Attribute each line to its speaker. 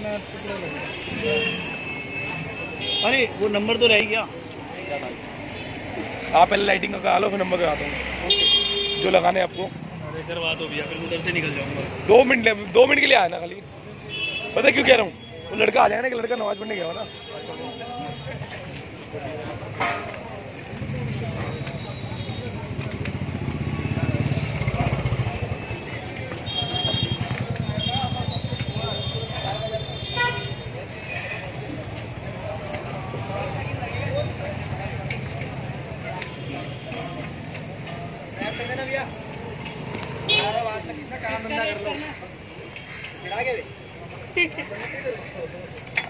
Speaker 1: अरे वो नंबर तो रह गया।
Speaker 2: आप पहले लाइटिंग का करा लो, फिर नंबर कराता हूँ जो लगाने आपको।
Speaker 1: अरे करवा दो भैया, फिर उधर से निकल जाऊंगा।
Speaker 2: 2 मिनट के लिए आया ना खाली। पता क्यों कह रहा हूँ, वो लड़का आ जाएगा ना कि लड़का नमाज पढ़ने गया हो ना।
Speaker 1: काम धंधा कर लो।